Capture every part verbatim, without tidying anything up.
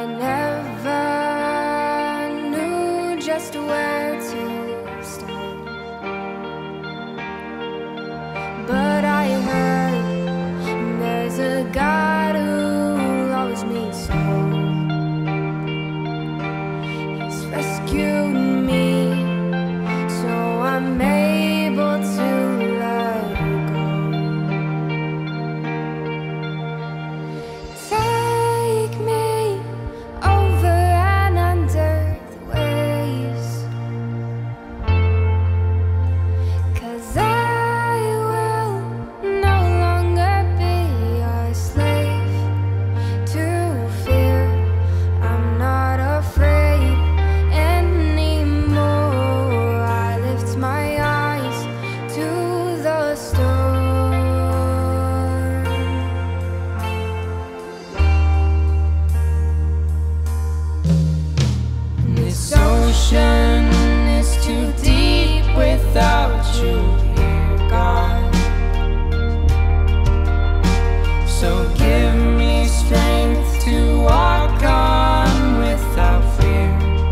never knew just where to start, but I heard there's a God who loves me so. He's rescued me, so I'm able to let go. Take me over and under the waves, 'cause I will no longer be a slave to fear. I'm not afraid anymore. I lift my eyes to the storm. This ocean is too deep without you here, God. So give me strength to walk on without fear.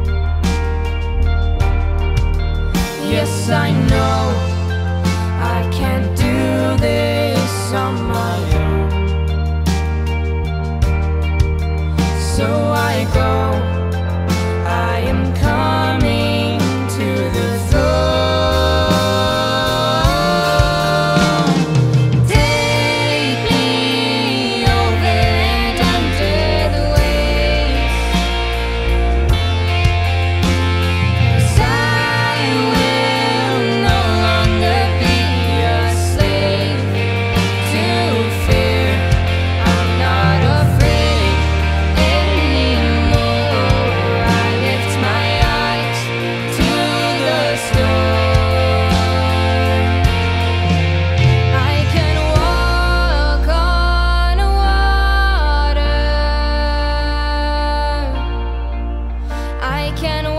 Yes, I know I can't do this on my own. So I go, I am coming to the throne. Take me over and under the waves, 'cause I will no longer be a slave to fear. I'm not afraid anymore. I lift my eyes to the storm. I can walk on water. I can